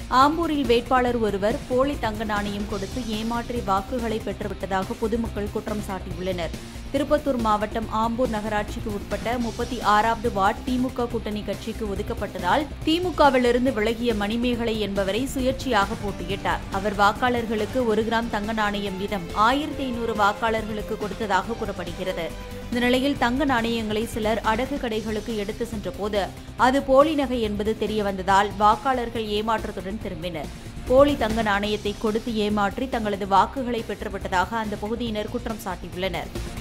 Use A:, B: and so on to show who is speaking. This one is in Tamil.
A: ஆம்பூரில் வேட்பாளர் ஒருவர் போலி தங்க நாணயம் கொடுத்து ஏமாற்றி வாக்குகளை பெற்றுவிட்டதாக பொதுமக்கள் குற்றம் சாட்டியுள்ளனர். திருப்பத்தூர் மாவட்டம் ஆம்பூர் நகராட்சிக்கு உட்பட்ட 36வது வார்டு திமுக கூட்டணி கட்சிக்கு ஒதுக்கப்பட்டதால் திமுகவிலிருந்து விலகிய மணிமேகலை என்பவரை சுயேட்சையாக போட்டியிட்டார். அவர் வாக்காளர்களுக்கு 1 கிராம் தங்க நாணயம் வீதம் 1500 வாக்காளர்களுக்கு கொடுத்ததாக கூறப்படுகிறது. இந்த நிலையில் தங்க நாணயங்களை சிலர் அடகு கடைகளுக்கு எடுத்து சென்றபோது அது போலி நகை என்பது தெரியவந்ததால் வாக்காளர்கள் ஏமாற்றத்துடன் திரும்பினர். போலி தங்க நாணயத்தை கொடுத்து ஏமாற்றி தங்களது வாக்குகளை பெற்றுவிட்டதாக அந்த பகுதியினர் குற்றம் சாட்டியுள்ளனர்.